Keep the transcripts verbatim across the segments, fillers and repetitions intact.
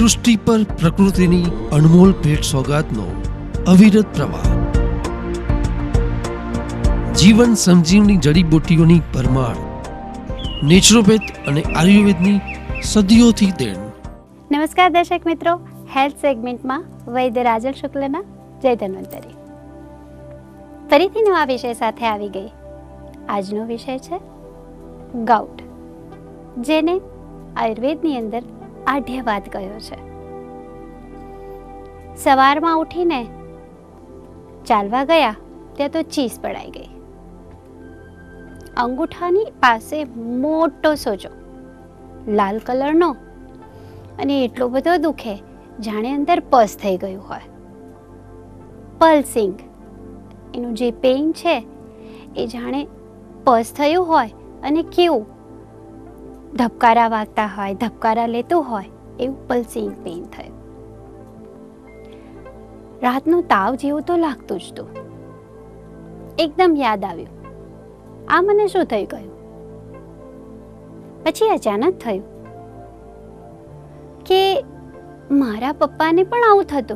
સૃષ્ટિ પર પ્રકૃતિની અનમોલ ભેટ સોગાદનો અવિરત પ્રવાહ. જીવન સંજીવની જડીબુટ્ટીઓની ભરમાર. નેચરોપેથ અને આયુર્વેદની સદીઓથી દેન. નમસ્કાર દર્શક મિત્રો, હેલ્થ સેગમેન્ટમાં વૈદ્ય.Rajal શુક્લના જય ધન્વંતરી. ફરીથી નવા વિષય સાથે આવી ગઈ. આજનો વિષય છે ગાઉટ, જેને આયુર્વેદની અંદર આઢ્યવાત કહ્યો છે. સવારમાં ઉઠીને ચાલવા ગયા ત્યાં તો ચીસ પડાઈ ગઈ. અંગૂઠાની પાસે મોટો સોજો લાલ કલરનો, અને એટલો બધો દુખે જાણે અંદર પસ થઈ ગયું હોય. પલ્સિંગ, એનું જે પેઇન છે એ જાણે પસ થયું હોય અને કેવું ધબકારા વાગતા હોય, ધબકારા લેતું હોય એવું પલ્સિંગ પેઇન થયું. રાતનો તાવ જેવું તો લાગતું જ હતું. એકદમ યાદ આવ્યું, આ મને શું થઈ ગયું. પછી અચાનક થયું કે મારા પપ્પાને પણ આવું થતું.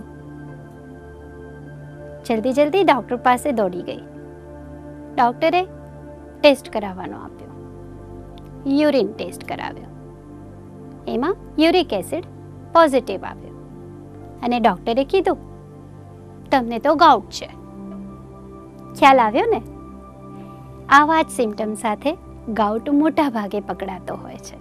જલ્દી જલ્દી ડોક્ટર પાસે દોડી ગઈ. ડોક્ટરે ટેસ્ટ કરાવવાનો આપ્યો. યુરિન ટેસ્ટ કરાવ્યો. એમાં યુરિક એસિડ પોઝિટિવ આવ્યો અને ડોક્ટરે કીધું, તમને તો ગાઉટ છે. ખ્યાલ આવ્યો ને? આવા જ સિમ્ટમ સાથે ગાઉટ મોટા ભાગે પકડાતો હોય છે.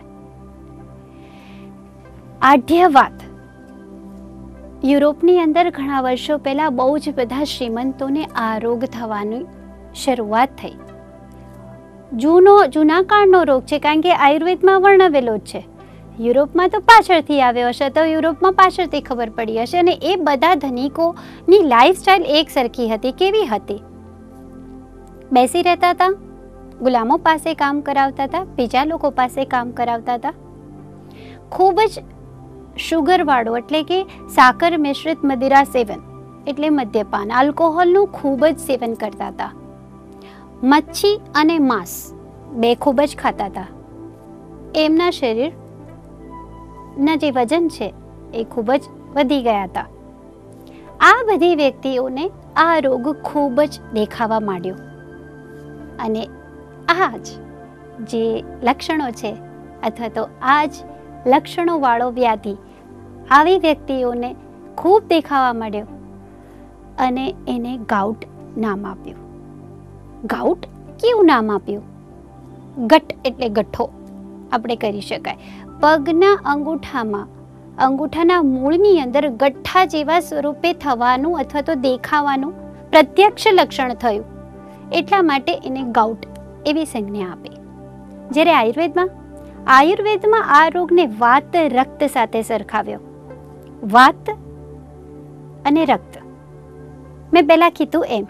આઢ્યવાત યુરોપની અંદર ઘણા વર્ષો પહેલા બહુ જ બધા શ્રીમંતોને આ રોગ થવાની શરૂઆત થઈ. જૂનો જૂના કાળનો રોગ છે, કારણ કે આયુર્વેદમાં વર્ણવેલો જ છે. યુરોપમાં તો પાછળથી આવ્યો હશે, તો યુરોપમાં પાછળથી ખબર પડી હશે. અને એ બધા ધનિકોની લાઈફસ્ટાઈલ એક સરખી હતી. કેવી હતી? બેસી રહેતા હતા, ગુલામો પાસે કામ કરાવતા હતા, બીજા લોકો પાસે કામ કરાવતા હતા. ખૂબ જ શુગર વાળું એટલે કે સાકર મિશ્રિત મદિરા સેવન એટલે મદ્યપાન, આલ્કોહોલનું ખૂબ જ સેવન કરતા હતા. મચ્છી અને માંસ બે ખૂબ જ ખાતા હતા. એમના શરીરના જે વજન છે એ ખૂબ જ વધી ગયા હતા. આ બધી વ્યક્તિઓને આ રોગ ખૂબ જ દેખાવા માંડ્યો. અને આ જ જે લક્ષણો છે અથવા તો આ જ લક્ષણો વાળો વ્યાધિ આવી વ્યક્તિઓને ખૂબ દેખાવા માંડ્યો અને એને ગાઉટ નામ આપ્યું. ગાઉટ કેવું નામ આપ્યું? ગટ એટલે ગઠ્ઠો આપણે કરી શકાય. પગના અંગૂઠામાં અંગૂઠાના મૂળની અંદર ગઠ્ઠા જેવા સ્વરૂપે થવાનું અથવા તો દેખાવાનું પ્રત્યક્ષ લક્ષણ થયું, એટલા માટે એને ગાઉટ એવી સંજ્ઞા આપી. જ્યારે આયુર્વેદમાં આયુર્વેદમાં આ રોગને વાત રક્ત સાથે સરખાવ્યો. વાત અને રક્ત, મેં પહેલા કીધું એમ,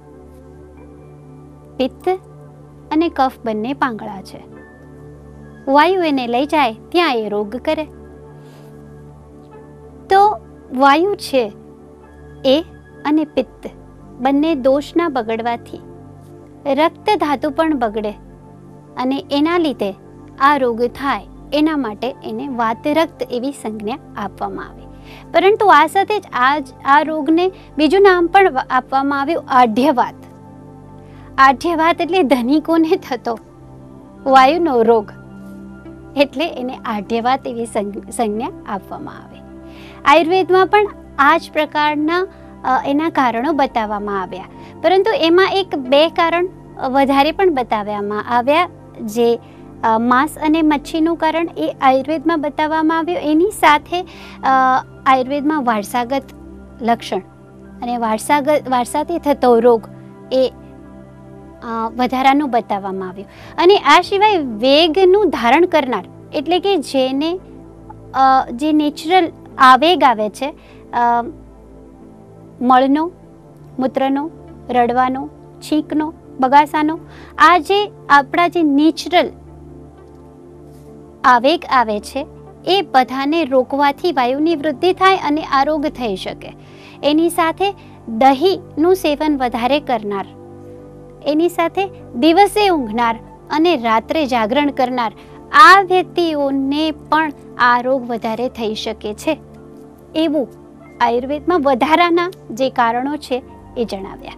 પિત્ત અને કફ બંને પાંગળા છે. વાયુ એને લઈ જાય ત્યાં એ રોગ કરે. તો વાયુ છે એ અને પિત્ત બંને દોષના બગડવાથી રક્ત ધાતુ પણ બગડે અને એના લીધે આ રોગ થાય. એના માટે એને વાત રક્ત એવી સંજ્ઞા આપવામાં આવી. પરંતુ આ સાથે જ આ આ રોગને બીજું નામ પણ આપવામાં આવ્યું, આઢ્યવાત. આઢ્યવાત એટલે ધનિકોને થતો વાયુનો રોગ, એટલે એને આઢ્યવાત એવી સંજ્ઞા આપવામાં આવે. આયુર્વેદમાં પણ આ જ પ્રકારના એના કારણો બતાવવામાં આવ્યા, પરંતુ એમાં એક બે કારણ વધારે પણ બતાવવામાં આવ્યા. જે માંસ અને મચ્છીનું કારણ એ આયુર્વેદમાં બતાવવામાં આવ્યું. એની સાથે આયુર્વેદમાં વારસાગત લક્ષણ અને વારસાગત વારસાથી થતો રોગ એ વધારાનું બતાવવામાં આવ્યું. અને આ સિવાય વેગનું ધારણ કરનાર એટલે કે જેને જે નેચરલ આવેગ આવે છે, મળનો, મૂત્રનો, રડવાનો, છીંકનો, બગાસાનો, આ જે આપણા જે નેચરલ આવેગ આવે છે એ બધાને રોકવાથી વાયુની વૃદ્ધિ થાય અને આ રોગ થઈ શકે. એની સાથે દહીંનું સેવન વધારે કરનાર, એની સાથે દિવસે ઊંઘનાર અને રાત્રે જાગરણ કરનાર આ વ્યક્તિઓને પણ આ રોગ વધારે થઈ શકે છે. એવું આયુર્વેદમાં વધારાના જે કારણો છે એ જણાવ્યા.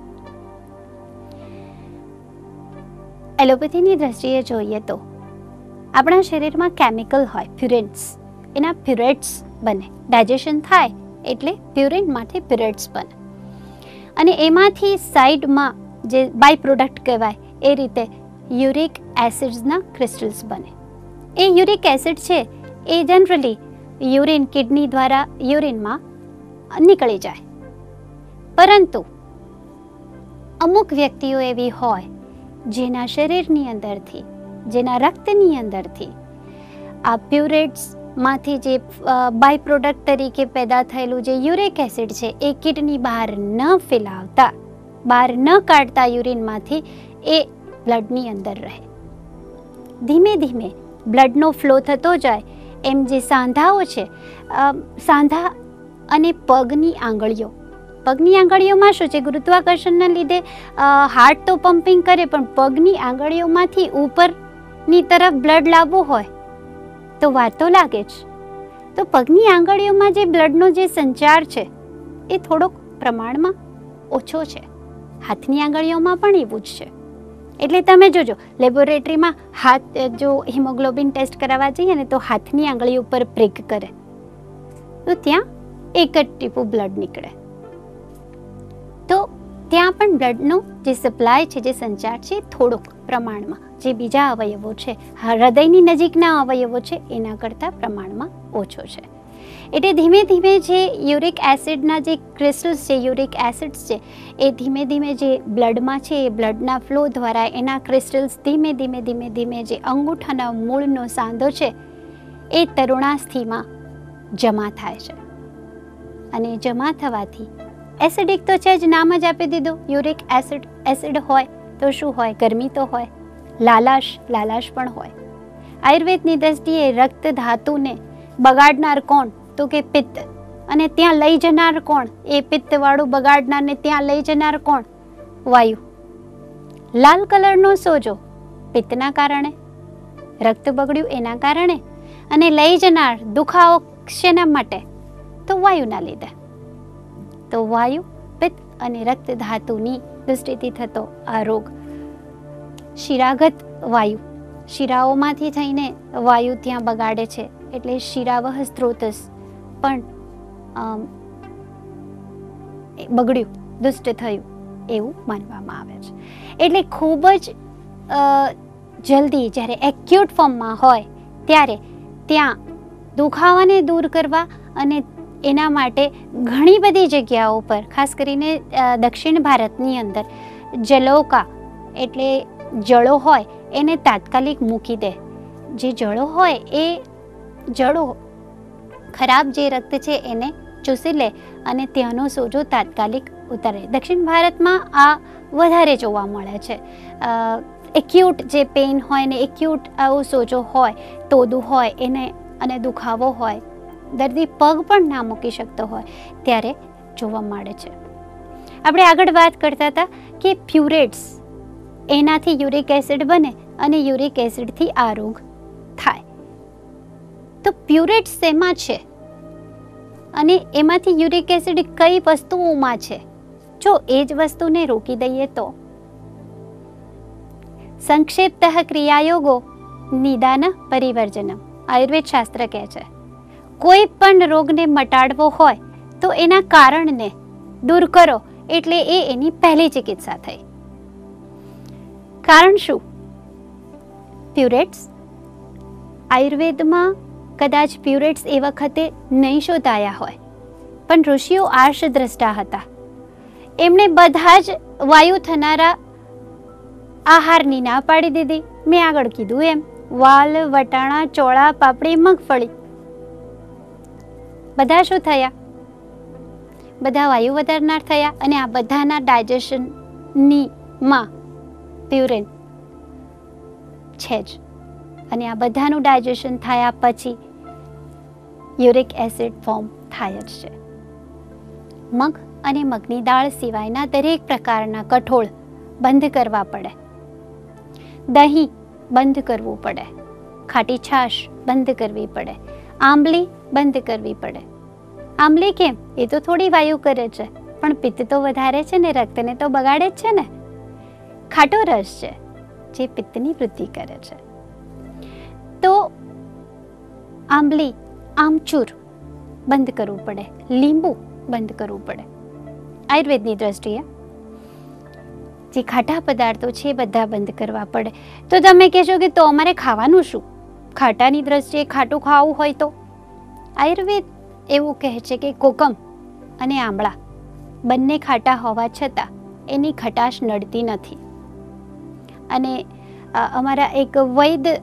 એલોપેથીની દ્રષ્ટિએ જોઈએ તો આપણા શરીરમાં કેમિકલ હોય પ્યુરેન્ટ્સ, એના પ્યુરેટ્સ બને. ડાયજેશન થાય એટલે પ્યુરેનમાંથી પ્યુરેટ્સ બને અને એમાંથી સાઈડમાં જે બાય પ્રોડક્ટ કહેવાય એ રીતે યુરિક એસિડ્સના ક્રિસ્ટલ્સ બને. એ યુરિક એસિડ છે એ જનરલી યુરિન કિડની દ્વારા યુરિનમાં નીકળી જાય. પરંતુ અમુક વ્યક્તિઓ એવી હોય જેના શરીરની અંદરથી, જેના રક્તની અંદરથી આ પ્યુરેટ્સ માંથી જે બાય પ્રોડક્ટ તરીકે પેદા થયેલું જે યુરિક એસિડ છે એ કિડની બહાર ન ફેલાવતા, બહાર ન કાઢતા યુરિનમાંથી એ બ્લડની અંદર રહે. ધીમે ધીમે બ્લડનો ફ્લો થતો જાય એમ જે સાંધાઓ છે, સાંધા અને પગની આંગળીઓ, પગની આંગળીઓમાં શું છે, ગુરુત્વાકર્ષણના લીધે હાર્ટ તો પમ્પિંગ કરે, પણ પગની આંગળીઓમાંથી ઉપરની તરફ બ્લડ લાવવું હોય તો વાર તો લાગે જ. તો પગની આંગળીઓમાં જે બ્લડનો જે સંચાર છે એ થોડોક પ્રમાણમાં ઓછો છે. હાથની આંગળીઓમાં પણ એવું જ છે. એટલે તમે જોજો લેબોરેટરીમાં હાથ જો હિમોગ્લોબિન ટેસ્ટ કરાવવા જઈએ ને તો હાથની આંગળી ઉપર પ્રિક કરે તો ત્યાં એક જ ટીપું બ્લડ નીકળે. તો ત્યાં પણ બ્લડનો જે સપ્લાય છે, જે સંચાર છે થોડોક પ્રમાણમાં જે બીજા અવયવો છે, હૃદયની નજીકના અવયવો છે એના કરતાં પ્રમાણમાં ઓછો છે. એટલે ધીમે ધીમે જે યુરિક એસિડના જે ક્રિસ્ટલ્સ છે, યુરિક એસિડ્સ છે એ ધીમે ધીમે જે બ્લડમાં છે એ બ્લડના ફ્લો દ્વારા એના ક્રિસ્ટલ્સ ધીમે ધીમે ધીમે ધીમે જે અંગૂઠાના મૂળનો સાંધો છે એ તરુણાસ્થિમાં જમા થાય છે. અને જમા થવાથી એસિડિક તો છે જ, નામ જ આપી દીધું યુરિક એસિડ. એસિડ હોય તો શું હોય, ગરમી તો હોય, લાલાશ, લાલાશ પણ હોય. આયુર્વેદની દ્રષ્ટિએ રક્ત ધાતુને બગાડનાર કોણ તો કે પિત્ત, અને ત્યાં લઈ જનાર કોણ, એ પિત્તવાળું બગાડનારને ત્યાં લઈ જનાર કોણ, વાયુ. લાલ કલરનો સોજો પિત્તના કારણે, રક્ત બગડ્યું એના કારણે, અને લઈ જનાર દુખાવો શેના માટે તો વાયુના લીધે. તો વાયુ, પિત્ત અને રક્ત ધાતુની દૃષ્ટિથી થતો આ રોગ, શિરાગત વાયુ, શિરાઓમાંથી થઈને વાયુ ત્યાં બગાડે છે એટલે શિરાવહ સ્ત્રોતસ પણ બગડ્યું, દુષ્ટ થયું એવું માનવામાં આવે છે. એટલે ખૂબ જ જલ્દી જ્યારે એક્યુટ ફોર્મમાં હોય ત્યારે ત્યાં દુખાવાને દૂર કરવા અને એના માટે ઘણી બધી જગ્યાઓ પર, ખાસ કરીને દક્ષિણ ભારતની અંદર જલોકા એટલે જળો હોય એને તાત્કાલિક મૂકી દે. જે જળો હોય એ જળો ખરાબ જે રક્ત છે એને ચૂસી લે અને ત્યાંનો સોજો તાત્કાલિક ઉતારે. દક્ષિણ ભારતમાં આ વધારે જોવા મળે છે. એક્યુટ જે પેઇન હોય ને એક્યુટ આવો સોજો હોય, તોદું હોય એને અને દુખાવો હોય, દર્દી પગ પણ ના મૂકી શકતો હોય ત્યારે જોવા મળે છે. આપણે આગળ વાત કરતા હતા કે પ્યુરેટ્સ, એનાથી યુરિક એસિડ બને અને યુરિક એસિડથી આ રોગ થાય. તો પ્યુરેટ્સ શેમાં છે અને એમાંથી યુરિક એસિડ કઈ વસ્તુઓમાં છે? જો એ જ વસ્તુને રોકી દઈએ તો સંક્ષિપ્ત ક્રિયાયોગો નિદાન પરિવર્જનમ આયુર્વેદ શાસ્ત્ર કહે છે કોઈ પણ રોગને મટાડવો હોય તો એના કારણને દૂર કરો એટલે એ એની પહેલી ચિકિત્સા થઈ. કારણ શું? પ્યુરેટ્સ. આયુર્વેદમાં કદાચ પ્યુરેટ્સ એ વખતે નહીં શોધાયા હોય, પણ ઋષિઓ આર્ષ દ્રષ્ટા હતા. એમણે બધા જ વાયુ થનારા આહારની ના પાડી દીધી. મેં આગળ કીધું એમ વાલ, વટાણા, ચોળા, પાપડી, મગફળી બધા શું થયા? બધા વાયુ વધારનાર થયા. અને આ બધાના ડાયજેશનની માં પ્યુરેન છે જ. અને આ બધાનું ડાયજેશન થયા પછી યુરિક એસિડ ફોર્મ થાય જ છે. મગ અને મગની દાળ સિવાયના દરેક પ્રકારના કઠોળ બંધ કરવા પડે. દહીં બંધ કરવું પડે. ખાટી છાશ બંધ કરવી પડે. આંબલી બંધ કરવી પડે. આંબલી કેમ? એ તો થોડી વાયુ કરે છે, પણ પિત્ત તો વધારે છે ને, રક્તને તો બગાડે જ છે ને. ખાટો રસ છે જે પિત્તની વૃદ્ધિ કરે છે. તો આંબલી, આમચૂર બંધ કરવું પડે, લીંબુ બંધ કરવું પડે. આયુર્વેદની દ્રષ્ટિએ જે ખાટા પદાર્થો છે એ બધા બંધ કરવા પડે. તો તમે કહેશો કે તો અમારે ખાવાનું શું? ખાટાની દ્રષ્ટિએ ખાટું ખાવું હોય તો આયુર્વેદ એવું કહે છે કે કોકમ અને આમળા બંને ખાટા હોવા છતાં એની ખટાશ નડતી નથી. અને અમારા એક વૈદ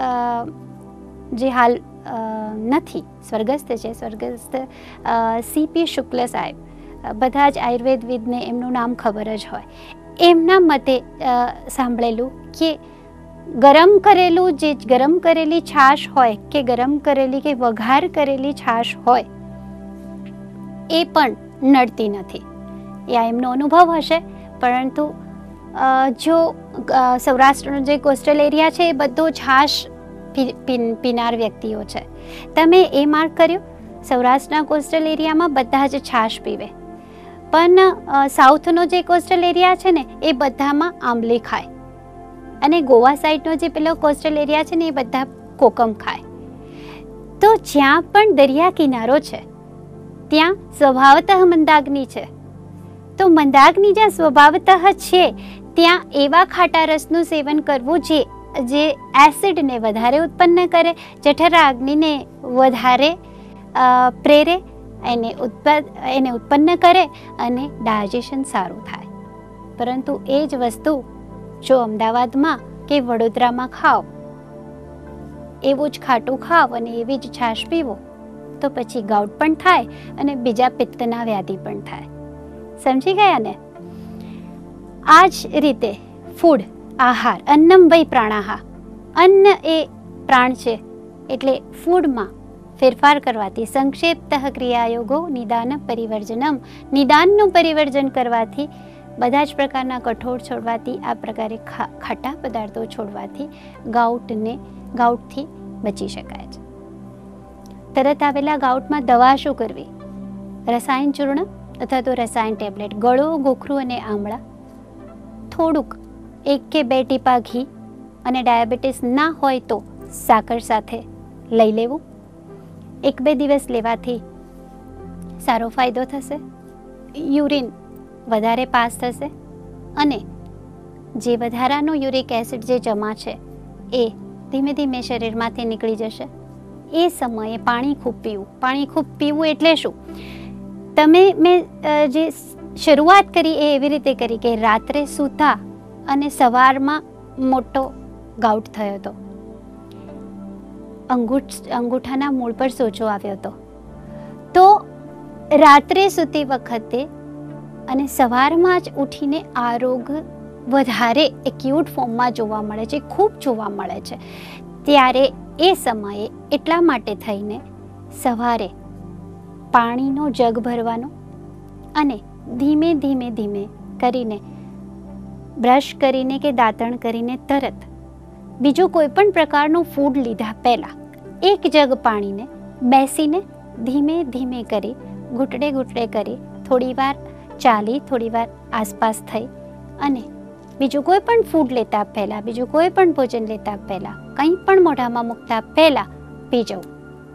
જે હાલ નથી, સ્વર્ગસ્થ છે, સ્વર્ગસ્થ સીપી શુક્લ સાહેબ, બધા જ આયુર્વેદવિદને એમનું નામ ખબર જ હોય. એમના મતે સાંભળેલું કે ગરમ કરેલું જે ગરમ કરેલી છાશ હોય કે ગરમ કરેલી કે વઘાર કરેલી છાશ હોય એ પણ નડતી નથી. એ એમનો અનુભવ હશે. પરંતુ જો સૌરાષ્ટ્રનો જે કોસ્ટલ એરિયા છે એ બધો છાશ પીનાર વ્યક્તિઓ છે. તમે એ માર્ક કર્યું, સૌરાષ્ટ્રના કોસ્ટલ એરિયામાં બધા જ છાશ પીવે, પણ સાઉથનો જે કોસ્ટલ એરિયા છે ને એ બધામાં આંબલી ખાય, અને ગોવા સાઈડનો જે પેલો કોસ્ટલ એરિયા છે ને એ બધા કોકમ ખાય. તો જ્યાં પણ દરિયા કિનારો છે ત્યાં સ્વભાવતઃ મંદાગ્નિ છે. તો મંદાગ્નિ જ્યાં સ્વભાવતઃ છે ત્યાં એવા ખાટા રસનું સેવન કરવું જે જે એસિડને વધારે ઉત્પન્ન કરે, જઠરાગ્નિને વધારે પ્રેરે, એને ઉત્પન્ન એને ઉત્પન્ન કરે અને ડાયજેશન સારું થાય. પરંતુ એ જ વસ્તુ જો અમદાવાદમાં કે વડોદરામાં ખાઓ, એવું જ ખાટું ખાવ અને એવી જ છાશ પીવો તો પછી ગાઉટ પણ થાય અને બીજા પિત્તના વ્યાધિ પણ થાય. સમજી ગયા ને? આ જ રીતે ફૂડ, આહાર, અન્નમ વૈ પ્રાણાહા, અન્ન એ પ્રાણ છે, એટલે ફૂડમાં ફેરફાર કરવાથી સંક્ષેપ્ત ક્રિયાયોગો નિદાન પરિવર્જનમ, નિદાનનું પરિવર્જન કરવાથી, બધા જ પ્રકારના કઠોળ છોડવાથી, આ પ્રકારે ખાટા પદાર્થો છોડવાથી ગાઉટને ગાઉટથી બચી શકાય છે. તરત આવેલા ગાઉટમાં દવા શું કરવી? રસાયણ ચૂર્ણ અથવા તો રસાયણ ટેબ્લેટ, ગળો, ગોખરું અને આમળા, થોડુંક એક કે બે ટીપા ઘી, અને ડાયાબિટીસ ના હોય તો સાકર સાથે લઈ લેવું. એક બે દિવસ લેવાથી સારો ફાયદો થશે, યુરિન વધારે પાસ થશે અને જે વધારાનો યુરિક એસિડ જે જમા છે એ ધીમે ધીમે શરીરમાંથી નીકળી જશે. એ સમયે પાણી ખૂબ પીવું. પાણી ખૂબ પીવું એટલે શું? તમે મેં જે શરૂઆત કરી એ એવી રીતે કરી કે રાત્રે સૂતા અને સવારમાં મોટો ગાઉટ થયો હતો, અંગૂઠ અંગૂઠાના મૂળ પર સોજો આવ્યો હતો. તો રાત્રે સૂતી વખતે અને સવારમાં જ ઉઠીને આ રોગ વધારે એક્યુટ ફોર્મમાં જોવા મળે છે, ખૂબ જોવા મળે છે. ત્યારે એ સમયે એટલા માટે થઈને સવારે પાણીનો જગ ભરવાનો અને ધીમે ધીમે ધીમે કરીને બ્રશ કરીને કે દાંતણ કરીને તરત બીજું કોઈ પણ પ્રકારનું ફૂડ લીધા પહેલાં એક જગ પાણીને બેસીને ધીમે ધીમે કરી ઘૂંટડે ઘૂંટડે કરી થોડીવાર ચાલી, થોડીવાર આસપાસ થઈ અને બીજું કોઈ પણ ફૂડ લેતા પહેલાં, બીજું કોઈ પણ ભોજન લેતા પહેલાં, કંઈ પણ મોઢામાં મૂકતા પહેલાં પી જવું.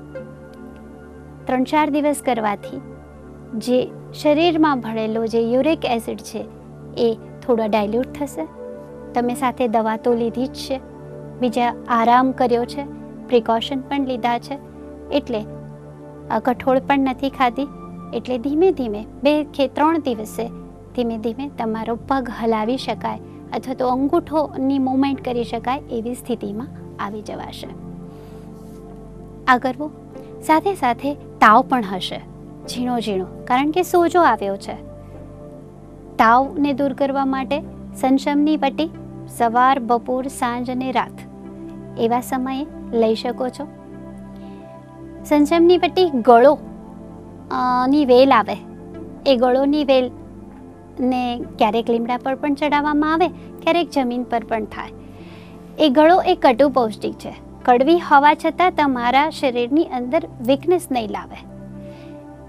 ત્રણ ચાર દિવસ કરવાથી જે શરીરમાં ભળેલો જે યુરિક એસિડ છે એ થોડો ડાયલ્યુટ થશે. તમે સાથે દવા તો લીધી જ છે, બીજા આરામ કર્યો છે, પ્રિકોશન પણ લીધા છે, એટલે કઠોળ પણ નથી ખાધી, એટલે ધીમે ધીમે બે કે ત્રણ દિવસે ધીમે ધીમે તમારો પગ હલાવી શકાય અથવા તો અંગૂઠોની મૂવમેન્ટ કરી શકાય એવી સ્થિતિમાં આવી જવાશે. આ કરવું. સાથે સાથે તાવ પણ હશે, ઝીણો ઝીણો, કારણ કે સોજો આવ્યો છે. તાવને દૂર કરવા માટે સંશમની પટ્ટી સવાર, બપોર, સાંજ અને રાત એવા સમયે લઈ શકો છો. સંશમની પટ્ટી ગળો ની વેલ આવે, એ ગળોની વેલ ને ક્યારેક લીમડા પર પણ ચડાવવામાં આવે, ક્યારેક જમીન પર પણ થાય. એ ગળો એ કટુ પૌષ્ટિક છે, કડવી હોવા છતાં તમારા શરીરની અંદર વીકનેસ નહીં લાવે.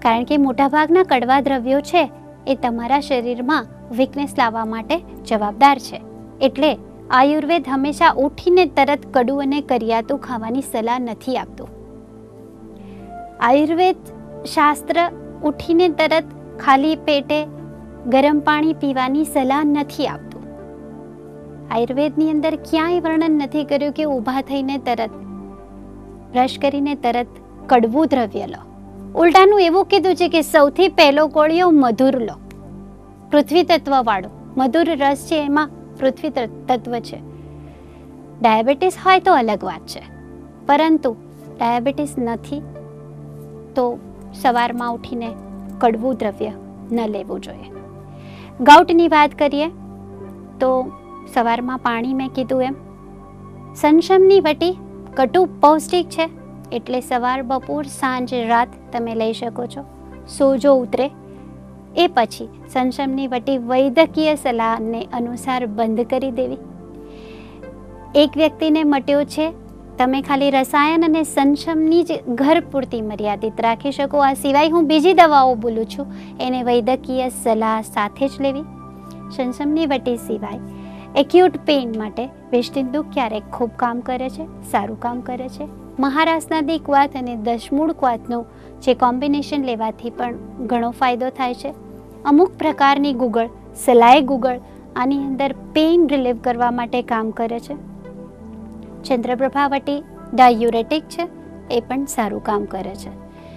કારણ કે મોટાભાગના કડવા દ્રવ્યો છે એ તમારા શરીરમાં વીકનેસ લાવવા માટે જવાબદાર છે. એટલે આયુર્વેદ હંમેશા ઉઠીને તરત કડવું અને કરિયાતું ખાવાની સલાહ નથી આપતું. આયુર્વેદ શાસ્ત્ર ઉઠીને તરત ખાલી પેટે ગરમ પાણી પીવાની સલાહ નથી આપતું. આયુર્વેદની અંદર ક્યાંય વર્ણન નથી કર્યું કે ઊભા થઈને તરત બ્રશ કરીને તરત કડવું દ્રવ્ય લો. ઉલટાનું એવું કીધું છે કે સૌથી પહેલો કોળિયો મધુર લો, પૃથ્વી તત્વ વાળો. મધુર રસ છે એમાં પૃથ્વી તત્વ છે. ડાયાબિટીસ હોય તો અલગ વાત છે, પરંતુ ડાયાબિટીસ નથી તો સવારમાં ઉઠીને કડવું દ્રવ્ય ન લેવું જોઈએ. ગાઉટની વાત કરીએ તો સવારમાં પાણી મેં કીધું એમ સંશમની વટી કટુ પૌષ્ટિક છે, એટલે સવાર બપોર સાંજ રાત તમે લઈ શકો છો. સોજો ઉતરે એ પછી સંશમની વટી વૈદ્યકીય સલાહને અનુસાર બંધ કરી દેવી. એક વ્યક્તિને મટ્યો છે, તમે ખાલી રસાયણ અને સંશમની જ ઘર પૂરતી મર્યાદિત રાખી શકો. આ સિવાય હું બીજી દવાઓ બોલું છું એને વૈદ્યકીય સલાહ સાથે જ લેવી. સંશમની વટી સિવાય એક્યુટ પેઇન માટે વેસ્ટિન દુઃખ ક્યારેક ખૂબ કામ કરે છે, સારું કામ કરે છે. મહારાસનાદી ક્વાથ અને દશમૂળ ક્વાથનું જે કોમ્બિનેશન લેવાથી પણ ઘણો ફાયદો થાય છે. અમુક પ્રકારની ગુગળ, સલાઈ ગુગળ આની અંદર પેઇન રિલીવ કરવા માટે કામ કરે છે. ચંદ્રપ્રભાવટી ડાયુરેટિક છે, એ પણ સારું કામ કરે છે.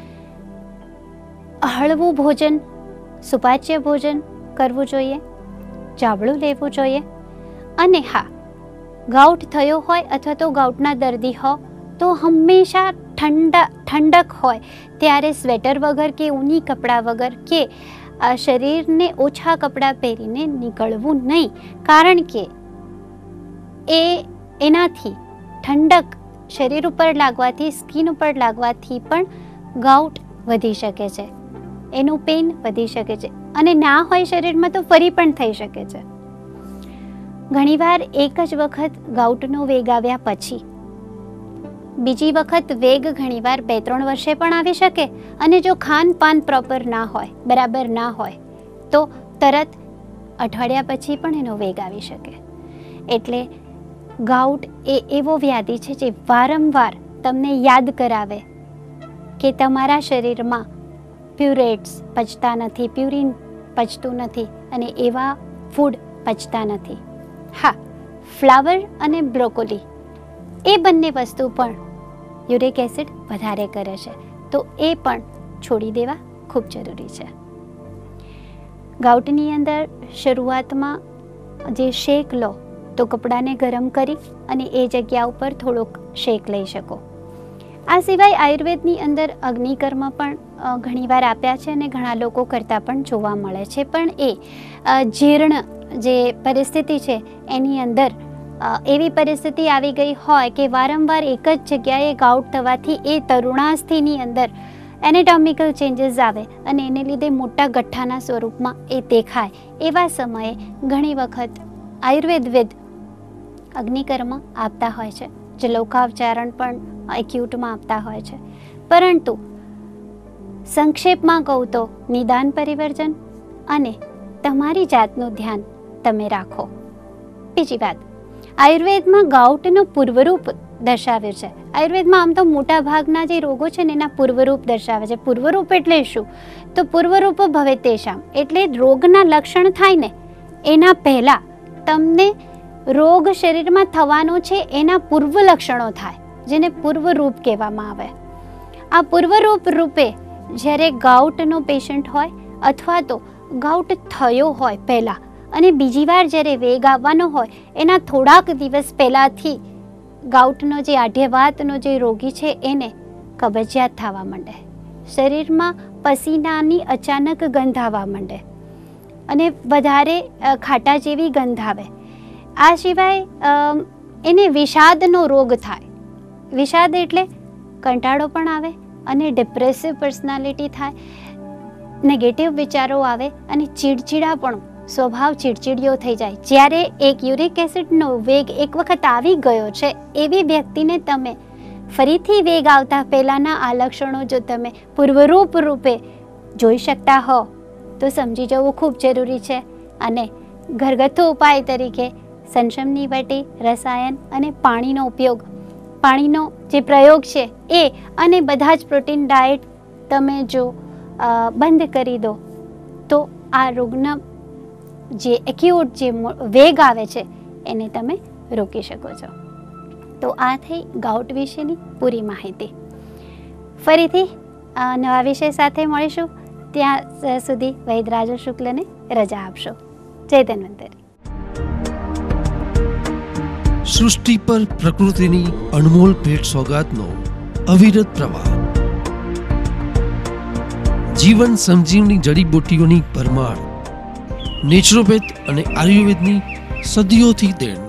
હળવું ભોજન, સુપાચ્ય ભોજન કરવું જોઈએ, ચાવડું લેવું જોઈએ. અને હા, ગાઉટ થયો હોય અથવા તો ગાઉટના દર્દી હો તો હંમેશા ઠંડા ઠંડક હોય ત્યારે સ્વેટર વગર કે ઊની કપડાં વગર કે શરીરને ઓછા કપડાં પહેરીને નીકળવું નહીં, કારણ કે એ એનાથી ઠંડક શરીર ઉપર લાગવાથી, સ્કિન ઉપર લાગવાથી પણ ગાઉટ વધી શકે છે, એનું પેઇન વધી શકે છે અને ના હોય શરીરમાં તો ફરી પણ થઈ શકે છે. ઘણીવાર એક જ વખત ગાઉટનો વેગ આવ્યા પછી બીજી વખત વેગ ઘણીવાર બે ત્રણ વર્ષે પણ આવી શકે, અને જો ખાનપાન પ્રોપર ના હોય, બરાબર ના હોય તો તરત અઠવાડિયા પછી પણ એનો વેગ આવી શકે. એટલે ગાઉટ એ એવો વ્યાધિ છે જે વારંવાર તમને યાદ કરાવે કે તમારા શરીરમાં પ્યુરેટ્સ પચતા નથી, પ્યુરિન પચતું નથી અને એવા ફૂડ પચતા નથી. હા, ફ્લાવર અને બ્રોકોલી એ બંને વસ્તુ પણ યુરિક એસિડ વધારે કરે છે, તો એ પણ છોડી દેવા ખૂબ જરૂરી છે. ગાઉટની અંદર શરૂઆતમાં જે શેક લો તો કપડાને ગરમ કરી અને એ જગ્યા ઉપર થોડોક શેક લઈ શકો. આ સિવાય આયુર્વેદની અંદર અગ્નિકર્મ પણ ઘણીવાર આપ્યા છે અને ઘણા લોકો કરતા પણ જોવા મળે છે, પણ એ જીર્ણ જે પરિસ્થિતિ છે એની અંદર એવી પરિસ્થિતિ આવી ગઈ હોય કે વારંવાર એક જ જગ્યાએ ગાઉટ થવાથી એ તરુણાસ્થિની અંદર એનેટોમિકલ ચેન્જીસ આવે અને એને લીધે મોટા ગઠ્ઠાના સ્વરૂપમાં એ દેખાય. એવા સમયે ઘણી વખત આયુર્વેદવિદ અગ્નિકર્મ આપતા હોય છે, જલૌકાવચારણ પણ એક્યુટમાં આપતા હોય છે. પરંતુ સંક્ષેપમાં કહું તો નિદાન પરિવર્જન અને તમારી જાતનું ધ્યાન તમે રાખો. બીજી વાત, આયુર્વેદમાં ગાઉટનું પૂર્વરૂપ દર્શાવ્યું છે. આયુર્વેદમાં આમ તો મોટા ભાગના જે રોગો છે ને એના પૂર્વરૂપ દર્શાવે છે. પૂર્વરૂપ એટલે શું? તો પૂર્વરૂપ ભવે તેષામ, એટલે રોગના લક્ષણ થાય ને એના પહેલા તમને રોગ શરીરમાં થવાનો છે એના પૂર્વ લક્ષણો થાય, જેને પૂર્વરૂપ કહેવામાં આવે. આ પૂર્વરૂપ રૂપે જ્યારે ગાઉટનો પેશન્ટ હોય અથવા તો ગાઉટ થયો હોય પહેલાં અને બીજી વાર જ્યારે વેગ આવવાનો હોય એના થોડાક દિવસ પહેલાંથી ગાઉટનો જે આઢ્યવાતનો જે રોગી છે એને કબજિયાત થવા માંડે, શરીરમાં પસીનાની અચાનક ગંધ આવવા માંડે અને વધારે ખાટા જેવી ગંધ આવે. આ સિવાય એને વિષાદનો રોગ થાય. વિષાદ એટલે કંટાળો પણ આવે અને ડિપ્રેસિવ પર્સનાલિટી થાય, નેગેટિવ વિચારો આવે અને ચીડચીડા પણ સ્વભાવ ચીડચીડિયો થઈ જાય. જ્યારે એક યુરિક એસિડનો વેગ એક વખત આવી ગયો છે એવી વ્યક્તિને તમે ફરીથી વેગ આવતા પહેલાંના આ લક્ષણો જો તમે પૂર્વરૂપ રૂપે જોઈ શકતા હો તો સમજી જવું ખૂબ જરૂરી છે. અને ઘરગથ્થુ ઉપાય તરીકે સંશમની વટી, રસાયણ અને પાણીનો ઉપયોગ, પાણીનો જે પ્રયોગ છે એ અને બધા જ પ્રોટીન ડાયટ તમે જો બંધ કરી દો તો આ રોગના જે એક્યુટ જે વેગ આવે છે એને તમે રોકી શકો છો. તો આ થઈ ગાઉટ વિશેની પૂરી માહિતી. ફરીથી નવા વિષય સાથે મળીશું. ત્યાં સુધી વૈદ.રાજલ શુક્લને રજા આપશો. જય ધન્વંતરી. સૃષ્ટિ પર પ્રકૃતિની અનમોલ ભેટ સોગાદનો અવિરત પ્રવાહ. જીવન સંજીવની જડીબુટ્ટીઓની ભરમાર. નેચરોપેથ અને આયુર્વેદની સદીઓથી દેણ.